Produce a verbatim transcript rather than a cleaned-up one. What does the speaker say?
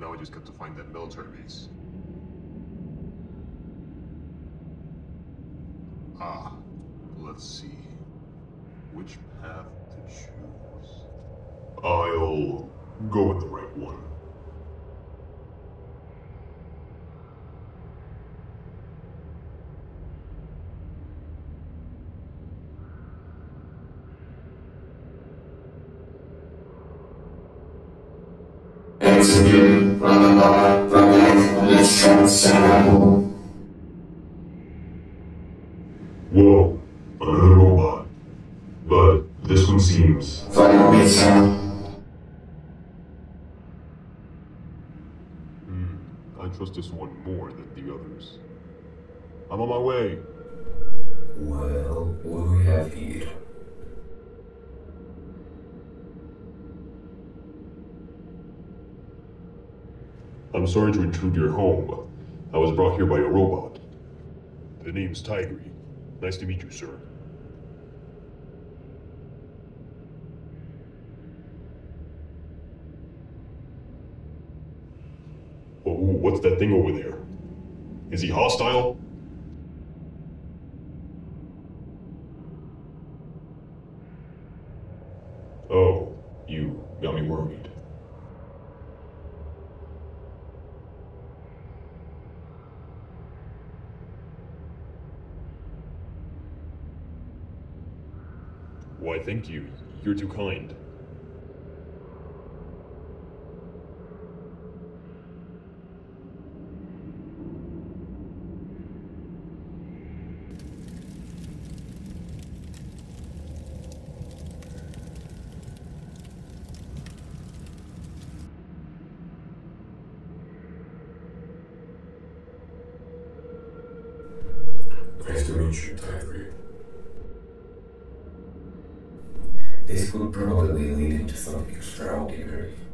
Now I just got to find that military base. Ah, let's see. Which path to choose? I'll go with the right one. Execute Robotic Apocalypse Chapter. Whoa, another robot. But this one seems... Follow me, sir. Hmm, I trust this one more than the others. I'm on my way. Well, what do we have here? I'm sorry to intrude your home. I was brought here by a robot. The name's Tigry. Nice to meet you, sir. Oh, what's that thing over there? Is he hostile? Oh, you got me worried. Why, thank you. You're too kind. Nice to meet you, Tigry. This could probably lead into something extraordinary.